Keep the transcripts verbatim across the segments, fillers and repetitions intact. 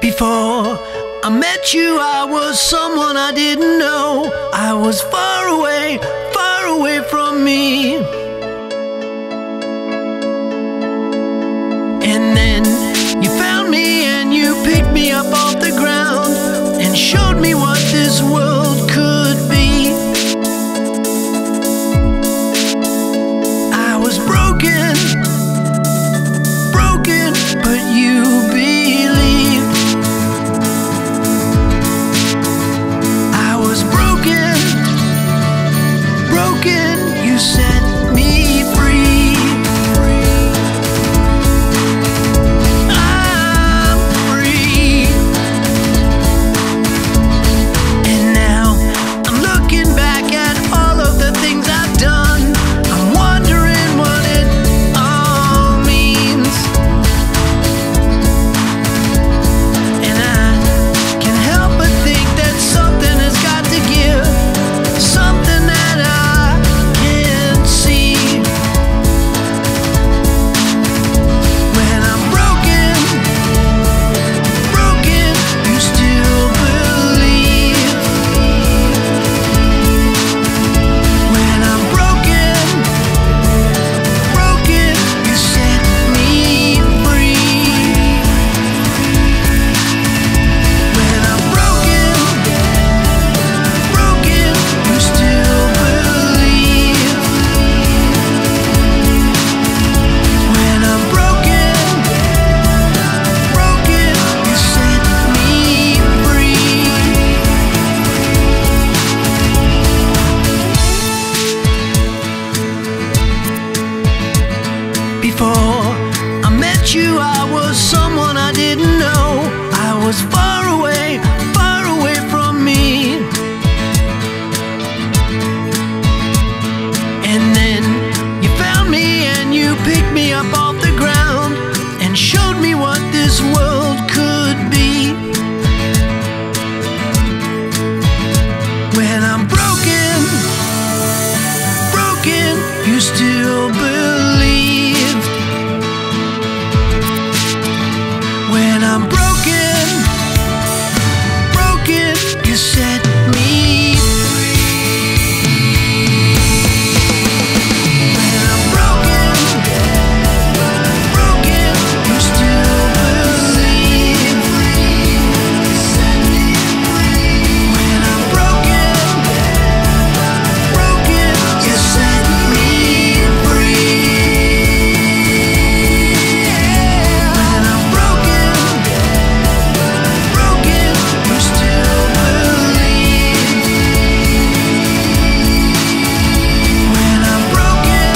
Before I met you, I was someone I didn't know. I was far away, far away from me. And then you found me and you picked me up off the ground and showed me what this world could be. I was broken, broken, but you believed. I was broken, broken, you set me free. I'm free. And now I'm looking back at all of the things I've done. I'm wondering what it all means. And I can help but think that something has got to give, something that I can't see. When I'm broken, broken, you still believe. When I'm broken, broken, you set me free. When I'm broken, broken, you still believe. When I'm broken, broken, you set me free. Before I met you, I was someone I didn't know. I was far away, far away from me. And then you found me and you picked me up off the ground and showed me what this world could be. When I'm broken, broken, you still believe. When I'm broken, broken, you set me free. When I'm broken, broken, you still believe. When I'm broken, broken, you set me free. When I'm broken, broken, you still believe. When I'm broken,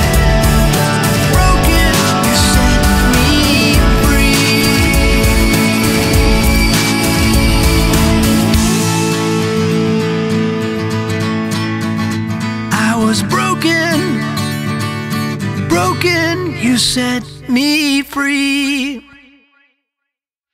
broken, you set me free. I was broken, broken, you set me free.